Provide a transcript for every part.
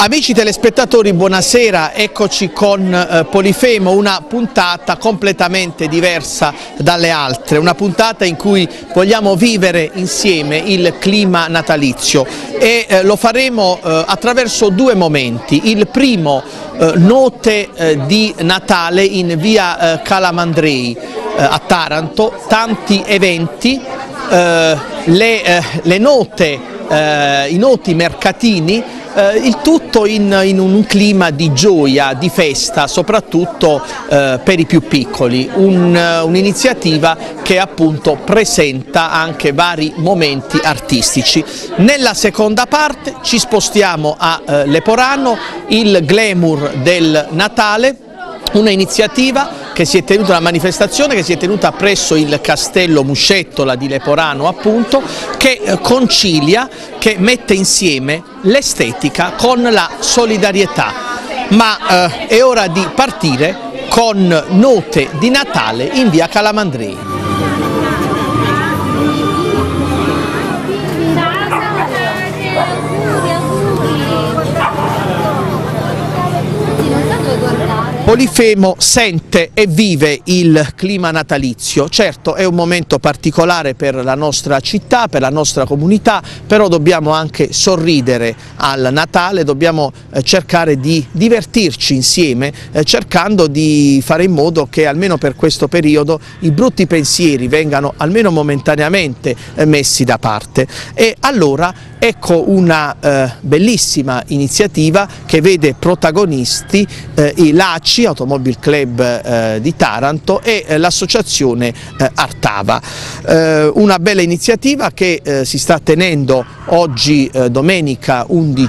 Amici telespettatori, buonasera, eccoci con Polifemo, una puntata completamente diversa dalle altre, una puntata in cui vogliamo vivere insieme il clima natalizio e lo faremo attraverso due momenti. Il primo, note di Natale in via Calamandrei a Taranto, tanti eventi, le note, i noti mercatini, il tutto in un clima di gioia, di festa, soprattutto per i più piccoli, un'iniziativa che appunto presenta anche vari momenti artistici. Nella seconda parte ci spostiamo a Leporano, il glamour del Natale, una iniziativa che si è tenuta, una manifestazione che si è tenuta presso il Castello Muscettola di Leporano, appunto, che concilia, che mette insieme l'estetica con la solidarietà. Ma è ora di partire con note di Natale in via Calamandrei. Polifemo sente e vive il clima natalizio. Certo, è un momento particolare per la nostra città, per la nostra comunità, però dobbiamo anche sorridere al Natale, dobbiamo cercare di divertirci insieme, cercando di fare in modo che almeno per questo periodo i brutti pensieri vengano almeno momentaneamente messi da parte. E allora ecco una bellissima iniziativa che vede protagonisti i l'ACI, Automobile Club di Taranto, e l'associazione Artava. Una bella iniziativa che si sta tenendo oggi domenica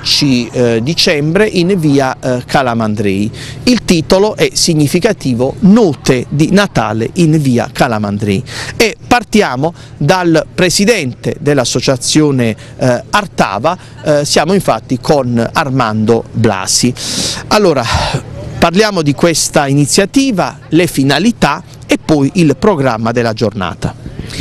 11 dicembre in via Calamandrei. Il titolo è significativo: Note di Natale in via Calamandrei, e partiamo dal presidente dell'associazione Artava, siamo infatti con Armando Blasi. Allora, parliamo di questa iniziativa, le finalità e poi il programma della giornata.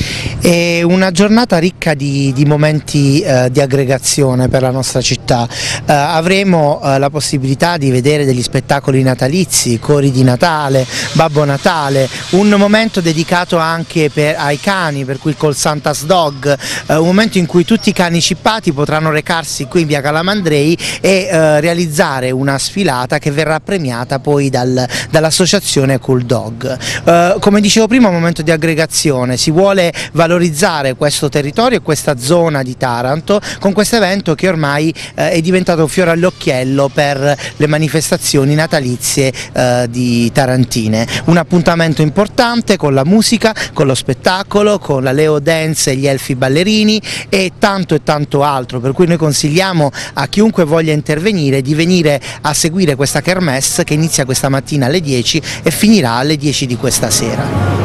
È una giornata ricca di momenti di aggregazione per la nostra città. Avremo la possibilità di vedere degli spettacoli natalizi, cori di Natale, Babbo Natale, un momento dedicato anche ai cani, per cui col Santa's Dog, un momento in cui tutti i cani cippati potranno recarsi qui in via Calamandrei e realizzare una sfilata che verrà premiata poi dall'associazione Cool Dog. Come dicevo prima, un momento di aggregazione, si vuole valorizzare questo territorio e questa zona di Taranto con questo evento che ormai è diventato un fiore all'occhiello per le manifestazioni natalizie di tarantine. Un appuntamento importante con la musica, con lo spettacolo, con la Leo Dance e gli elfi ballerini e tanto altro, per cui noi consigliamo a chiunque voglia intervenire di venire a seguire questa kermesse che inizia questa mattina alle 10 e finirà alle 10 di questa sera.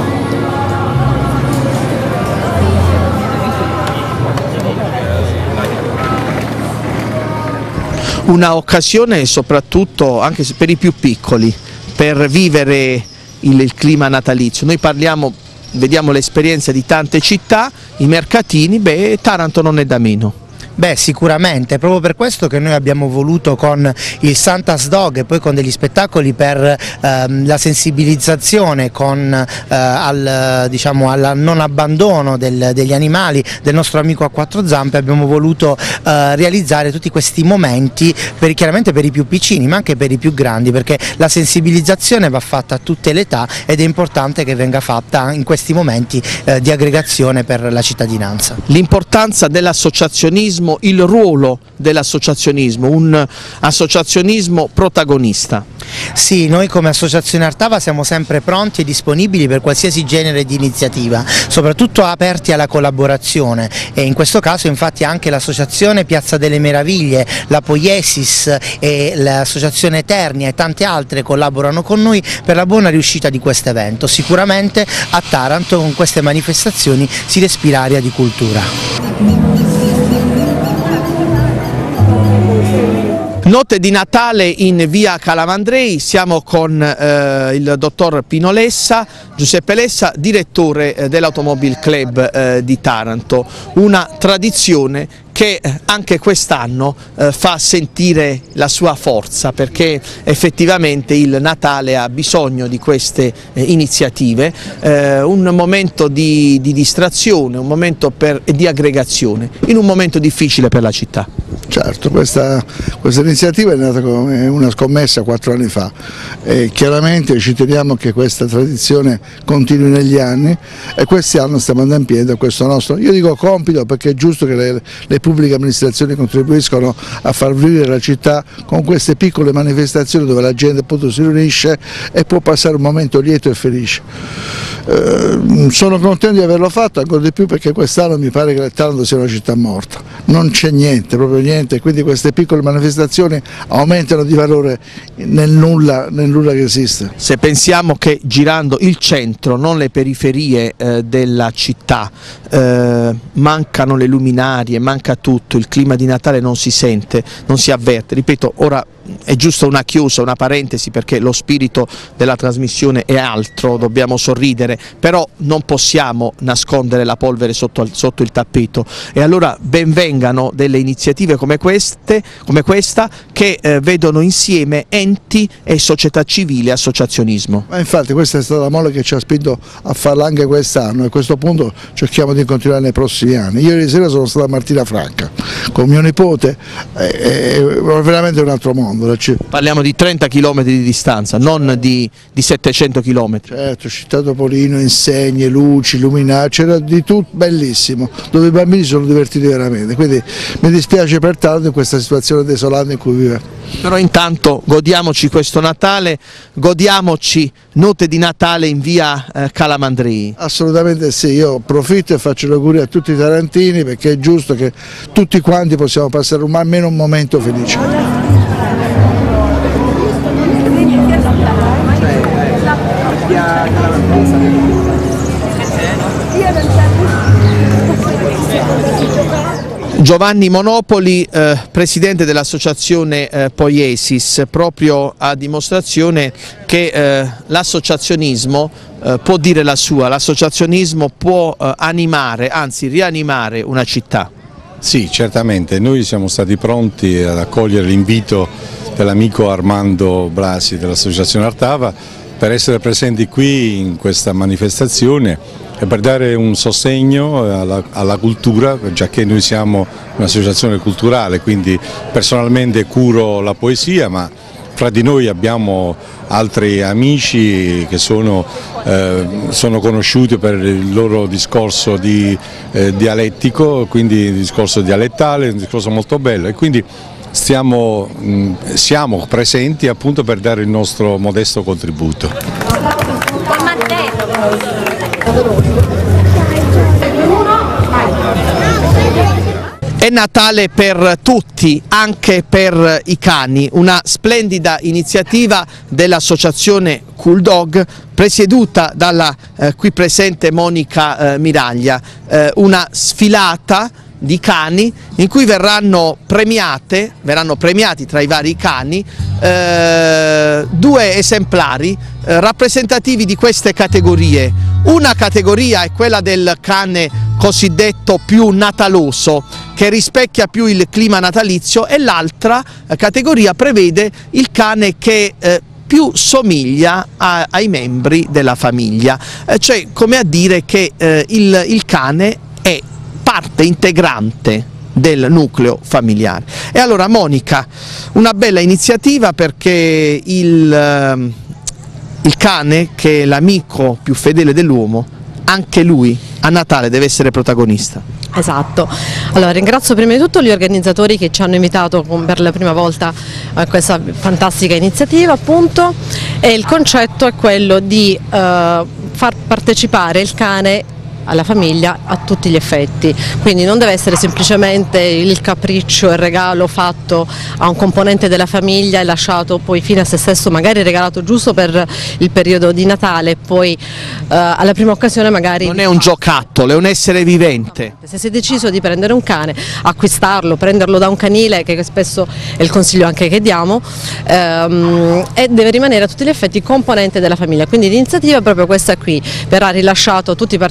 Una occasione soprattutto anche per i più piccoli, per vivere il clima natalizio. Noi vediamo l'esperienza di tante città, i mercatini, Taranto non è da meno. Beh, sicuramente, è proprio per questo che noi abbiamo voluto con il Santa's Dog e poi con degli spettacoli per la sensibilizzazione al non abbandono degli animali, del nostro amico a quattro zampe, abbiamo voluto realizzare tutti questi momenti chiaramente per i più piccini ma anche per i più grandi, perché la sensibilizzazione va fatta a tutte le età ed è importante che venga fatta in questi momenti di aggregazione per la cittadinanza. L'importanza dell'associazionismo, il ruolo dell'associazionismo, un associazionismo protagonista. Sì, noi come Associazione Artava siamo sempre pronti e disponibili per qualsiasi genere di iniziativa, soprattutto aperti alla collaborazione, e in questo caso infatti anche l'associazione Piazza delle Meraviglie, la Poiesis e l'associazione Eternia e tante altre collaborano con noi per la buona riuscita di questo evento. Sicuramente a Taranto con queste manifestazioni si respira aria di cultura. Note di Natale in via Calamandrei, siamo con il dottor Pino Lessa, Giuseppe Lessa, direttore dell'Automobile Club di Taranto, una tradizione che anche quest'anno fa sentire la sua forza, perché effettivamente il Natale ha bisogno di queste iniziative, un momento di distrazione, un momento di aggregazione, in un momento difficile per la città. Certo, questa iniziativa è nata come una scommessa 4 anni fa e chiaramente ci teniamo che questa tradizione continui negli anni e quest'anno stiamo andando in piedi a questo nostro, io dico compito, perché è giusto che le pubbliche amministrazioni contribuiscono a far vivere la città con queste piccole manifestazioni dove la gente appunto si riunisce e può passare un momento lieto e felice. Sono contento di averlo fatto, ancora di più perché quest'anno mi pare che Taranto sia una città morta, non c'è niente, proprio niente, quindi queste piccole manifestazioni aumentano di valore nel nulla che esiste. Se pensiamo che girando il centro, non le periferie della città, mancano le luminarie, manca tutto, il clima di Natale non si sente, non si avverte, ripeto, ora è giusto una chiusa, una parentesi, perché lo spirito della trasmissione è altro, dobbiamo sorridere, però non possiamo nascondere la polvere sotto il tappeto, e allora ben vengano delle iniziative come questa che vedono insieme enti e società civile e associazionismo. Ma infatti questa è stata la molla che ci ha spinto a farla anche quest'anno e a questo punto cerchiamo di continuare nei prossimi anni. Ieri sera sono stato a Martina Franca con mio nipote, è veramente un altro mondo. Parliamo di 30 km di distanza, non di 700 km. Certo, città Topolino, insegne, luci, luminari, c'era di tutto, bellissimo, dove i bambini sono divertiti veramente, quindi mi dispiace per tanto in questa situazione desolante in cui vive. Però intanto godiamoci questo Natale, godiamoci note di Natale in via Calamandrei. Assolutamente sì, io approfitto e faccio gli auguri a tutti i tarantini, perché è giusto che tutti quanti possiamo passare almeno un momento felice. Giovanni Monopoli, presidente dell'associazione Poiesis, proprio a dimostrazione che l'associazionismo può dire la sua, l'associazionismo può animare, anzi rianimare una città. Sì, certamente, noi siamo stati pronti ad accogliere l'invito dell'amico Armando Blasi dell'associazione Artava per essere presenti qui in questa manifestazione e per dare un sostegno alla cultura, giacché noi siamo un'associazione culturale, quindi personalmente curo la poesia, ma fra di noi abbiamo altri amici che sono conosciuti per il loro discorso dialettico, quindi il discorso dialettale, un discorso molto bello, e quindi siamo presenti appunto per dare il nostro modesto contributo. È Natale per tutti, anche per i cani, una splendida iniziativa dell'associazione Cool Dog, presieduta dalla qui presente Monica Miraglia, una sfilata di cani in cui verranno premiati tra i vari cani 2 esemplari rappresentativi di queste categorie. Una categoria è quella del cane cosiddetto più nataloso, che rispecchia più il clima natalizio, e l'altra categoria prevede il cane che più somiglia ai membri della famiglia, cioè come a dire che il cane è parte integrante del nucleo familiare. E allora Monica, una bella iniziativa, perché il cane, che è l'amico più fedele dell'uomo, anche lui a Natale deve essere protagonista. Esatto, allora ringrazio prima di tutto gli organizzatori che ci hanno invitato per la prima volta a questa fantastica iniziativa, appunto, e il concetto è quello di far partecipare il cane alla famiglia a tutti gli effetti, quindi non deve essere semplicemente il capriccio, il regalo fatto a un componente della famiglia e lasciato poi fine a se stesso, magari regalato giusto per il periodo di Natale, poi alla prima occasione magari... Non è un giocattolo, è un essere vivente. Se si è deciso di prendere un cane, acquistarlo, prenderlo da un canile, che spesso è il consiglio anche che diamo, e deve rimanere a tutti gli effetti componente della famiglia, quindi l'iniziativa è proprio questa qui, verrà rilasciato a tutti i partecipanti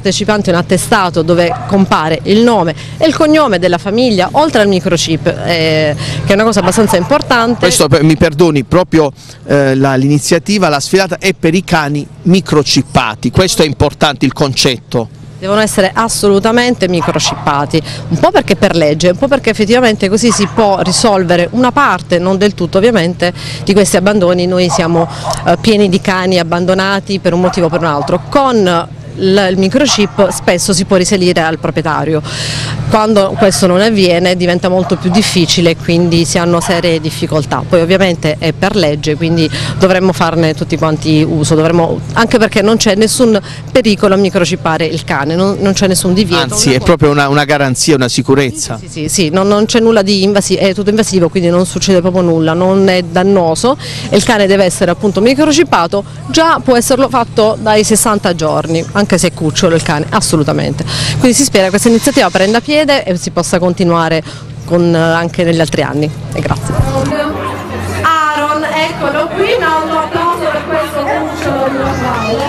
un attestato dove compare il nome e il cognome della famiglia, oltre al microchip, che è una cosa abbastanza importante. Questo, mi perdoni, proprio l'iniziativa, la sfilata è per i cani microchippati, questo è importante il concetto. Devono essere assolutamente microchippati, un po' perché per legge, un po' perché effettivamente così si può risolvere una parte, non del tutto ovviamente, di questi abbandoni. Noi siamo pieni di cani abbandonati per un motivo o per un altro. Con il microchip spesso si può risalire al proprietario. Quando questo non avviene diventa molto più difficile, quindi si hanno serie difficoltà. Poi ovviamente è per legge, quindi dovremmo farne tutti quanti uso, anche perché non c'è nessun pericolo a microchippare il cane, non c'è nessun divieto. Anzi, è proprio una garanzia, una sicurezza. Sì, non c'è nulla di invasivo, è tutto invasivo, quindi non succede proprio nulla, non è dannoso e il cane deve essere appunto microchippato, già può esserlo fatto dai 60 giorni, anche se è cucciolo il cane, assolutamente. Quindi si spera che questa iniziativa prenda piede e si possa continuare anche negli altri anni. E grazie. Aaron, eccolo qui, un applauso per questo cucciolo di Natale.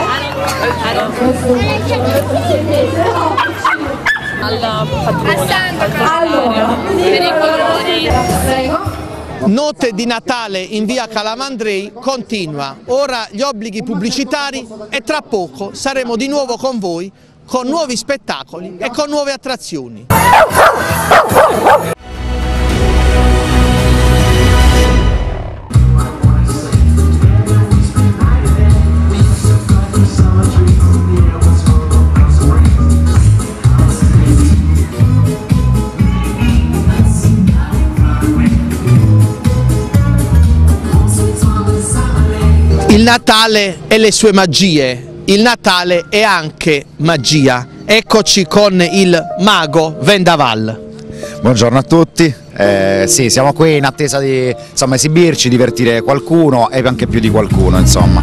Alla padrona. Allora, prego. Notte di Natale in via Calamandrei continua, ora gli obblighi pubblicitari e tra poco saremo di nuovo con voi con nuovi spettacoli e con nuove attrazioni. Il Natale e le sue magie, il Natale è anche magia. Eccoci con il mago Vendaval. Buongiorno a tutti, sì, siamo qui in attesa di esibirci, divertire qualcuno e anche più di qualcuno, insomma.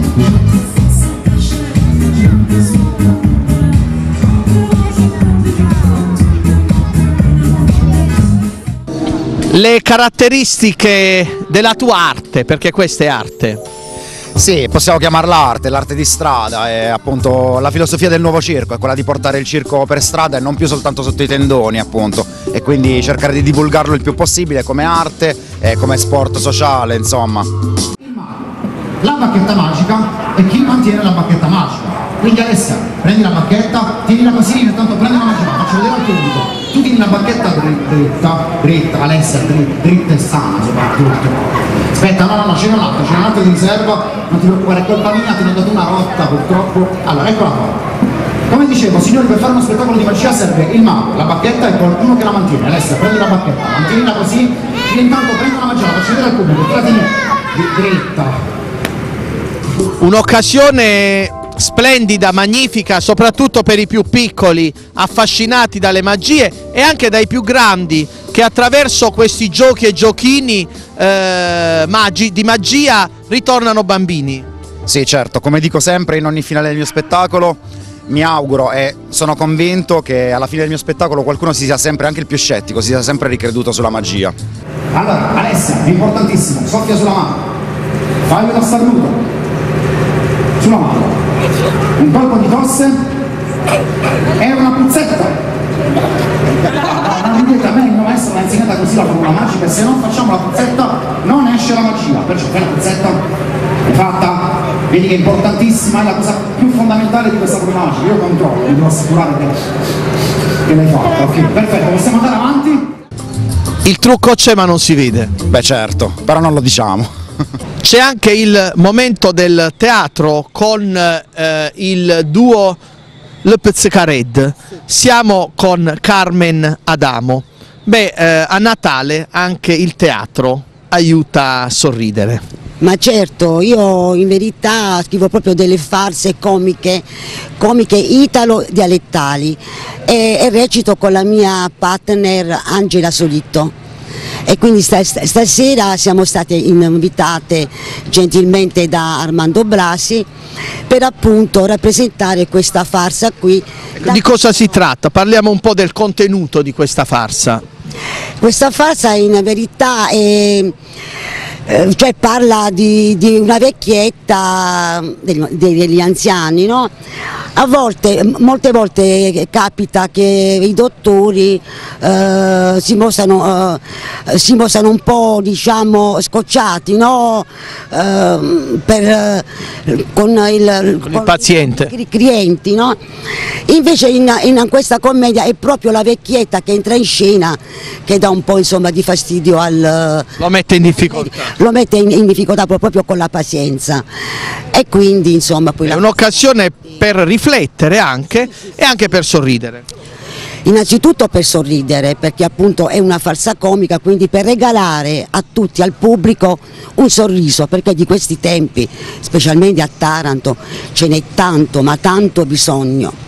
Le caratteristiche della tua arte, perché questa è arte. Sì, possiamo chiamarla arte, l'arte di strada, è appunto la filosofia del nuovo circo, è quella di portare il circo per strada e non più soltanto sotto i tendoni, appunto, e quindi cercare di divulgarlo il più possibile come arte e come sport sociale, insomma. La bacchetta magica e chi mantiene la bacchetta magica. Quindi Alessia, prendi la bacchetta, tienila così, intanto prendi la magica, faccio vedere al pubblico. Tu tieni la bacchetta dritta, Alessia, dritta e sana soprattutto. Aspetta, no, c'è un altro di riserva, non ti preoccupare, è colpa mia, ti ne ho dato una rotta purtroppo. Allora, eccola qua. Come dicevo, signori, per fare uno spettacolo di magia serve il mago, la bacchetta e qualcuno che la mantiene. Alessia, prendi la bacchetta, mantienila così, io intanto prendo la magia, la faccio vedere al pubblico, tu la tieni dritta. Un'occasione splendida, magnifica, soprattutto per i più piccoli, affascinati dalle magie e anche dai più grandi, che attraverso questi giochi e giochini di magia ritornano bambini. Sì, certo, come dico sempre in ogni finale del mio spettacolo, mi auguro e sono convinto che alla fine del mio spettacolo qualcuno si sia sempre, anche il più scettico, si sia sempre ricreduto sulla magia. Allora, Alessia, è importantissimo, soffia sulla mano, fai uno starnuto, sulla mano, un colpo di tosse e una puzzetta. A me il mio maestro mi ha insegnata così la formula magica, e se non facciamo la puzzetta non esce la magia, perciò fai la puzzetta, è fatta, vedi che è importantissima, è la cosa più fondamentale di questa formula magica, io controllo, mi devo assicurare che l'hai fatta, ok, perfetto, possiamo andare avanti? Il trucco c'è ma non si vede. Beh certo, però non lo diciamo. C'è anche il momento del teatro con il duo Le Pezzecared. Siamo con Carmen Adamo. Beh, a Natale anche il teatro aiuta a sorridere. Ma certo, io in verità scrivo proprio delle farse comiche italo-dialettali e recito con la mia partner Angela Solito. E quindi stasera siamo state invitate gentilmente da Armando Blasi per appunto rappresentare questa farsa qui. Di cosa si tratta? Parliamo un po' del contenuto di questa farsa. Questa farsa in verità cioè parla di una vecchietta, degli anziani, no? Molte volte capita che i dottori si mostrano un po', diciamo, scocciati, no? Con il paziente, i clienti, no? Invece in questa commedia è proprio la vecchietta che entra in scena che dà un po', insomma, di fastidio lo mette in difficoltà. Lo mette in difficoltà proprio con la pazienza, e quindi insomma poi è un'occasione per riflettere anche e anche per sorridere. Innanzitutto per sorridere, perché appunto è una farsa comica, quindi per regalare a tutti, al pubblico, un sorriso, perché di questi tempi, specialmente a Taranto, ce n'è tanto, ma tanto bisogno.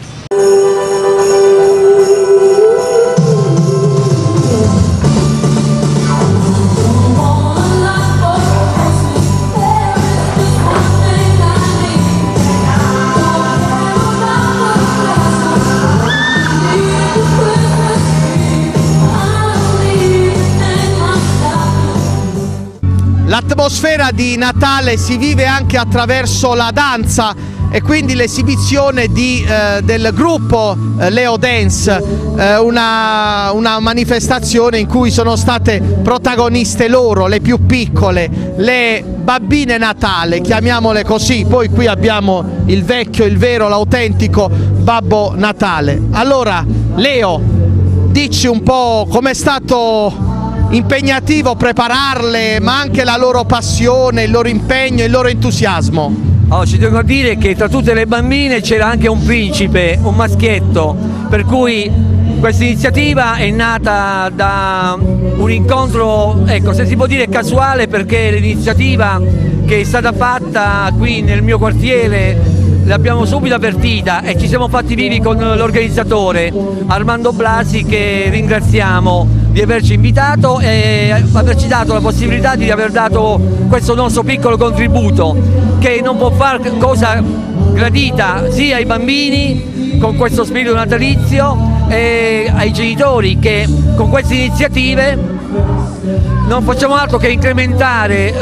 L'atmosfera di Natale si vive anche attraverso la danza e quindi l'esibizione del gruppo Leo Dance, una manifestazione in cui sono state protagoniste loro, le più piccole, le bambine Natale, chiamiamole così. Poi qui abbiamo il vecchio, il vero, l'autentico Babbo Natale. Allora Leo, dici un po' com'è stato impegnativo prepararle, ma anche la loro passione, il loro impegno, il loro entusiasmo. Ci tengo a dire che tra tutte le bambine c'era anche un principe, un maschietto, per cui questa iniziativa è nata da un incontro, ecco, se si può dire casuale, perché l'iniziativa che è stata fatta qui nel mio quartiere l'abbiamo subito avvertita e ci siamo fatti vivi con l'organizzatore Armando Blasi, che ringraziamo di averci invitato e averci dato la possibilità di aver dato questo nostro piccolo contributo, che non può fare cosa gradita sia ai bambini con questo spirito natalizio e ai genitori, che con queste iniziative non facciamo altro che incrementare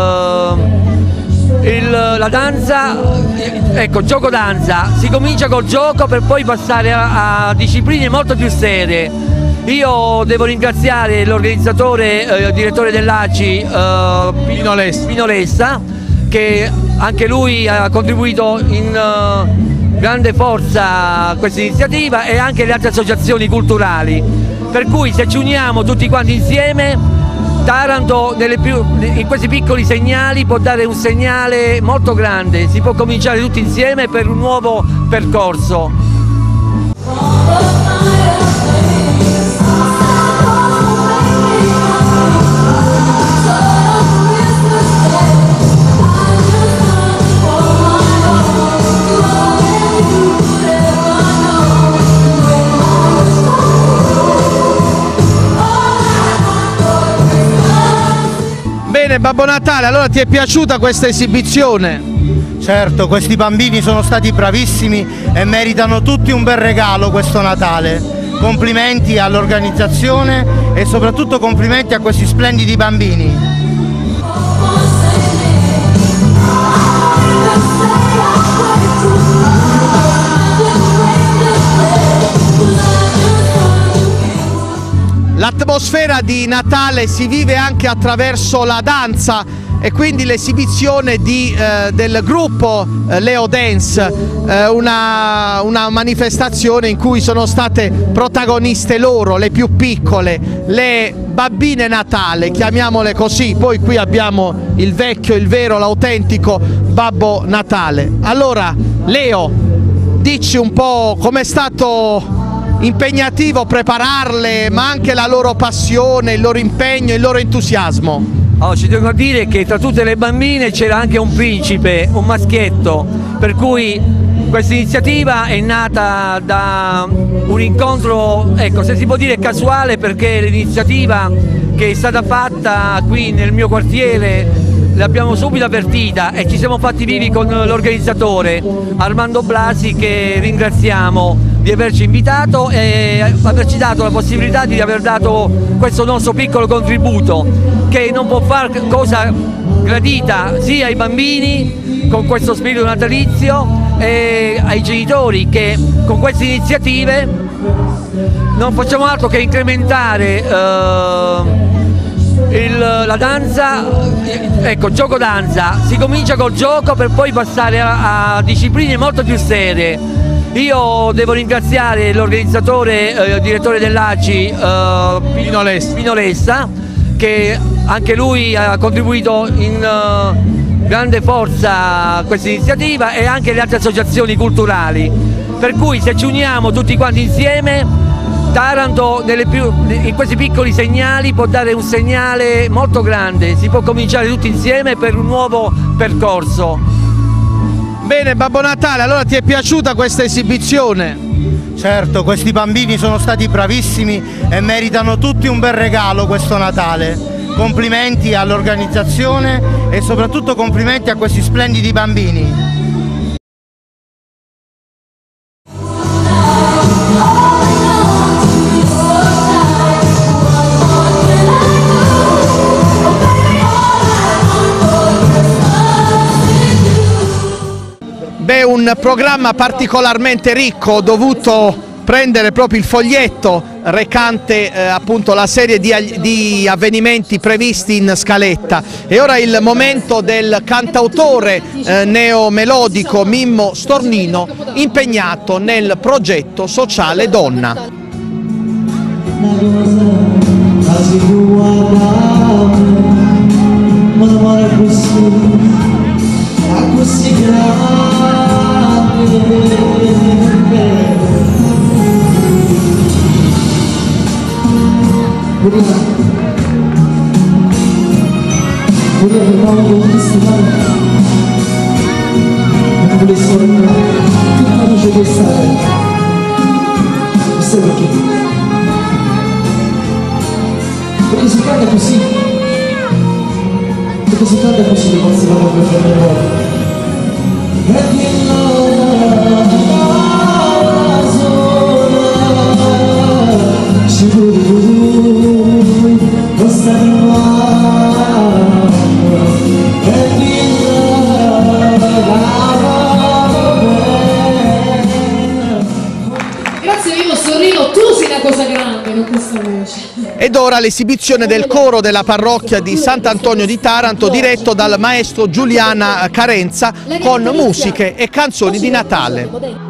la danza. Ecco, gioco danza, si comincia col gioco per poi passare a discipline molto più serie. Io devo ringraziare l'organizzatore, direttore dell'ACI, Pino Lessa, che anche lui ha contribuito in grande forza a questa iniziativa, e anche le altre associazioni culturali. Per cui se ci uniamo tutti quanti insieme, Taranto in questi piccoli segnali può dare un segnale molto grande, si può cominciare tutti insieme per un nuovo percorso. Bene Babbo Natale, allora ti è piaciuta questa esibizione? Certo, questi bambini sono stati bravissimi e meritano tutti un bel regalo questo Natale. Complimenti all'organizzazione e soprattutto complimenti a questi splendidi bambini. L'atmosfera di Natale si vive anche attraverso la danza e quindi l'esibizione del gruppo Leo Dance, una manifestazione in cui sono state protagoniste loro, le più piccole, le bambine Natale, chiamiamole così. Poi qui abbiamo il vecchio, il vero, l'autentico Babbo Natale. Allora Leo, dici un po' com'è stato impegnativo prepararle, ma anche la loro passione, il loro impegno, il loro entusiasmo. Ci tengo a dire che tra tutte le bambine c'era anche un principe, un maschietto, per cui questa iniziativa è nata da un incontro, ecco, se si può dire casuale, perché l'iniziativa che è stata fatta qui nel mio quartiere l'abbiamo subito avvertita e ci siamo fatti vivi con l'organizzatore Armando Blasi, che ringraziamo di averci invitato e averci dato la possibilità di aver dato questo nostro piccolo contributo, che non può fare cosa gradita sia ai bambini con questo spirito natalizio e ai genitori, che con queste iniziative non facciamo altro che incrementare la danza. Ecco, gioco danza, si comincia col gioco per poi passare a discipline molto più serie. Io devo ringraziare l'organizzatore, direttore dell'ACI, Pino Lessa, che anche lui ha contribuito in grande forza a questa iniziativa, e anche le altre associazioni culturali, per cui se ci uniamo tutti quanti insieme, Taranto in questi piccoli segnali può dare un segnale molto grande, si può cominciare tutti insieme per un nuovo percorso. Bene, Babbo Natale, allora ti è piaciuta questa esibizione? Certo, questi bambini sono stati bravissimi e meritano tutti un bel regalo questo Natale. Complimenti all'organizzazione e soprattutto complimenti a questi splendidi bambini. Beh, un programma particolarmente ricco, ho dovuto prendere proprio il foglietto recante appunto la serie di avvenimenti previsti in scaletta. E ora il momento del cantautore neomelodico Mimmo Stornino, impegnato nel progetto sociale Donna. Perché si canta così, perché si canta così che non si va a fare Grazie Mimmo Stornino, tu sei una cosa grande con questa voce. Ed ora l'esibizione del coro della parrocchia di Sant'Antonio di Taranto, diretto dal maestro Giuliana Carenza, con musiche e canzoni di Natale.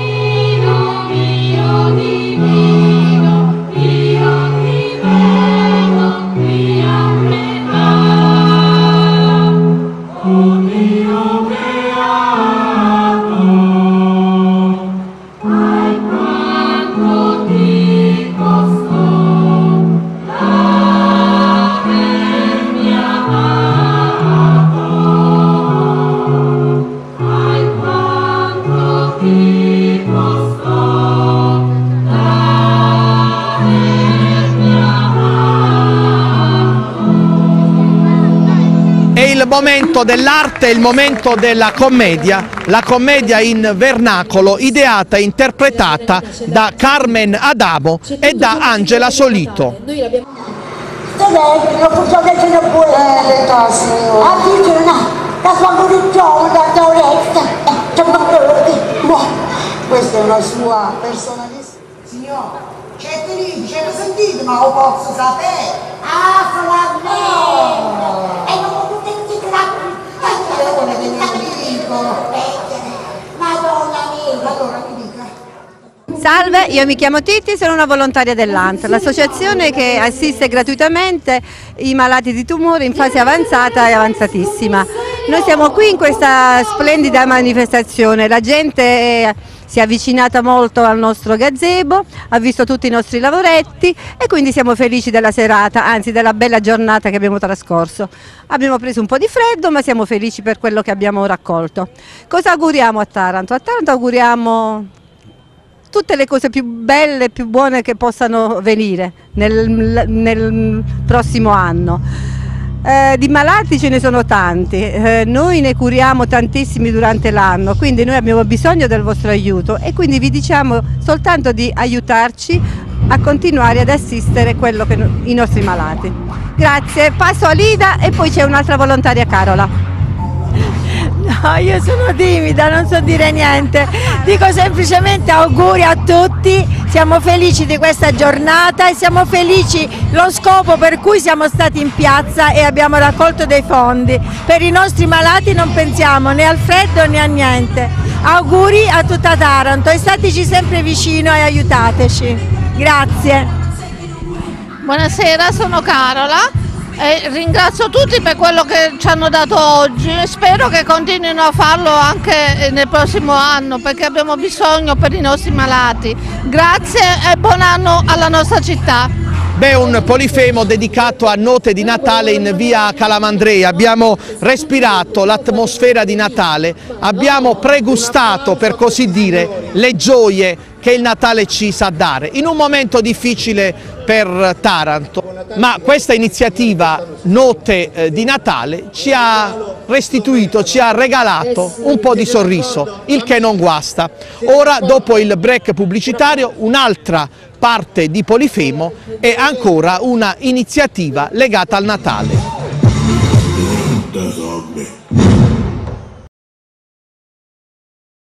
Il momento dell'arte, il momento della commedia, la commedia in vernacolo ideata e interpretata da Carmen Adamo e da Angela Solito. Questa è una sua personalissima. Signora, c'è sentito, ma lo posso sapere? Ah, solamente! E non potete Madonna mia! Allora mi dica. Salve, io mi chiamo Titti, sono una volontaria dell'ANT, l'associazione che assiste gratuitamente i malati di tumore in fase avanzata e avanzatissima. Noi siamo qui in questa splendida manifestazione, la gente si è avvicinata molto al nostro gazebo, ha visto tutti i nostri lavoretti e quindi siamo felici della serata, anzi della bella giornata che abbiamo trascorso. Abbiamo preso un po' di freddo, ma siamo felici per quello che abbiamo raccolto. Cosa auguriamo a Taranto? A Taranto auguriamo tutte le cose più belle e più buone che possano venire nel prossimo anno. Di malati ce ne sono tanti, noi ne curiamo tantissimi durante l'anno, quindi noi abbiamo bisogno del vostro aiuto e quindi vi diciamo soltanto di aiutarci a continuare ad assistere i nostri malati. Grazie, passo a Lida e poi c'è un'altra volontaria, Carola. No, io sono timida, non so dire niente, dico semplicemente auguri a tutti, siamo felici di questa giornata e siamo felici lo scopo per cui siamo stati in piazza e abbiamo raccolto dei fondi. Per i nostri malati non pensiamo né al freddo né a niente. Auguri a tutta Taranto e stateci sempre vicino e aiutateci. Grazie. Buonasera, sono Carola. Ringrazio tutti per quello che ci hanno dato oggi e spero che continuino a farlo anche nel prossimo anno perché abbiamo bisogno per i nostri malati. Grazie e buon anno alla nostra città. Beh, un polifemo dedicato a note di Natale in via Calamandrei, abbiamo respirato l'atmosfera di Natale, abbiamo pregustato, per così dire, le gioie che il Natale ci sa dare, in un momento difficile per Taranto, ma questa iniziativa Note di Natale ci ha restituito, ci ha regalato un po' di sorriso, il che non guasta. Ora, dopo il break pubblicitario, un'altra parte di Polifemo e ancora una iniziativa legata al Natale.